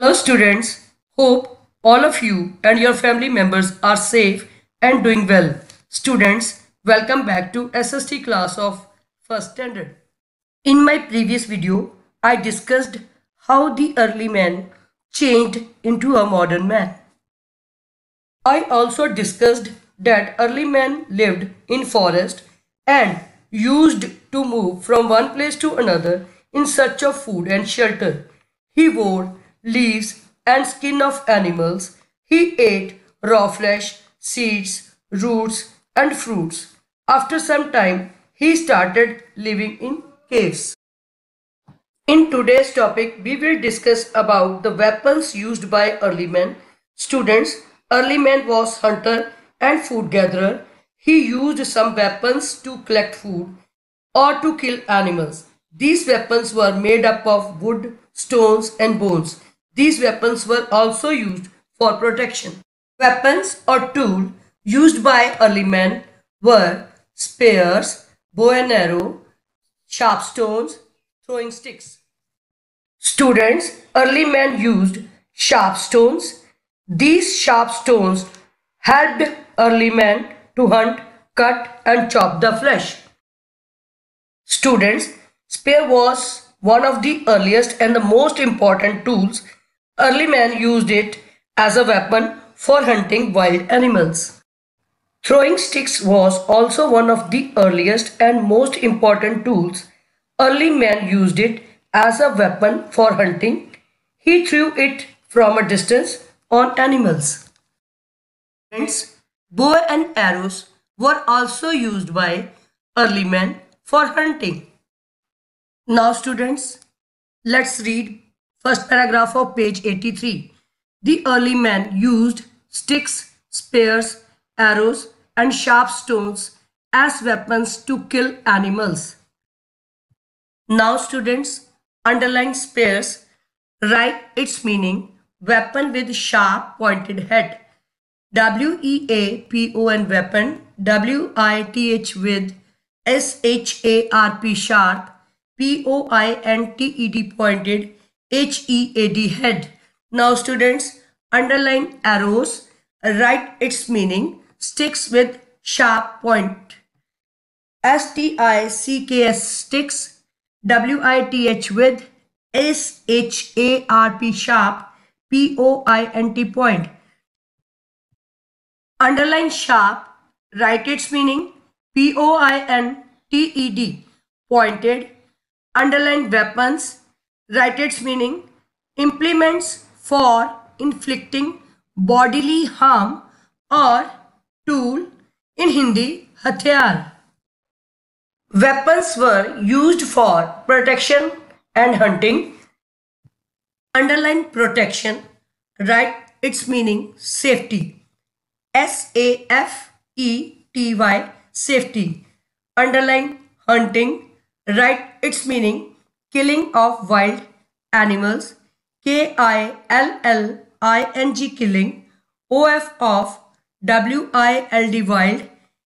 Hello students, hope all of you and your family members are safe and doing well. Students, welcome back to SST class of first standard. In my previous video, I discussed how the early man changed into a modern man. I also discussed that early man lived in forest and used to move from one place to another in search of food and shelter. He wore leaves and skin of animals. He ate raw flesh, seeds, roots and fruits. After some time, he started living in caves. In today's topic, we will discuss about the weapons used by early men. Students, early man was hunter and food gatherer. He used some weapons to collect food or to kill animals. These weapons were made up of wood, stones and bones. These weapons were also used for protection. Weapons or tool used by early men were spears, bow and arrow, sharp stones, throwing sticks. Students, early men used sharp stones. These sharp stones helped early men to hunt, cut and chop the flesh. Students, spear was one of the earliest and the most important tools. Early men used it as a weapon for hunting wild animals. Throwing sticks was also one of the earliest and most important tools. Early men used it as a weapon for hunting. He threw it from a distance on animals. Hence, bow and arrows were also used by early men for hunting. Now students, let's read first paragraph of page 83. The early men used sticks, spears, arrows and sharp stones as weapons to kill animals. Now students, underline spears. Write its meaning. Weapon with sharp pointed head. W-E-A-P-O-N weapon. W-I-T-H with S-H-A-R-P sharp. P-O-I-N-T-E-D pointed. H-E-A-D head. Now students, underline arrows. Write its meaning. Sticks with sharp point. S-T-I-C-K-S sticks. W-I-T-H with S-H-A-R-P sharp. P-O-I-N-T point. Underline sharp. Write its meaning. P-O-I-N-T-E-D pointed. Underline weapons. Write its meaning. Implements for inflicting bodily harm or tool. In Hindi, hathiyar. Weapons were used for protection and hunting. Underline protection. Write its meaning. Safety. S-A-F-E-T-Y safety. Underline hunting. Write its meaning. Killing of wild animals. K-I-L-L-I-N-G killing. O-F of W-I-L-D wild.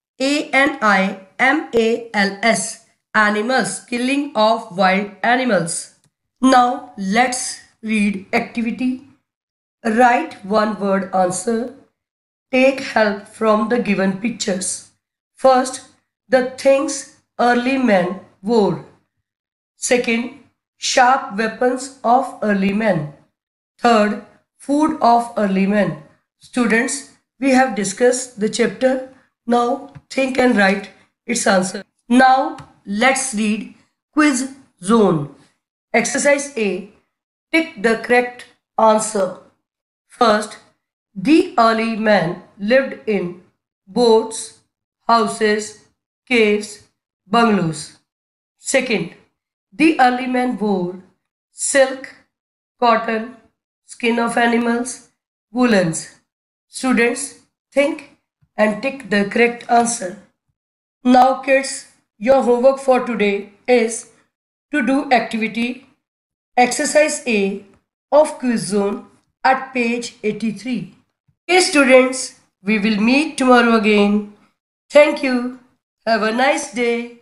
A-N-I-M-A-L-S animals. Killing of wild animals. Now let's read activity. Write one word answer. Take help from the given pictures. First, the things early men wore. Second, sharp weapons of early men. Third, food of early men. Students, we have discussed the chapter. Now think and write its answer. Now let's read quiz zone. Exercise A. Pick the correct answer. First, the early man lived in boats, houses, caves, bungalows. Second, the early man wore silk, cotton, skin of animals, woolens. Students, think and tick the correct answer. Now kids, your homework for today is to do activity exercise A of quiz zone at page 83. Okay students, we will meet tomorrow again. Thank you. Have a nice day.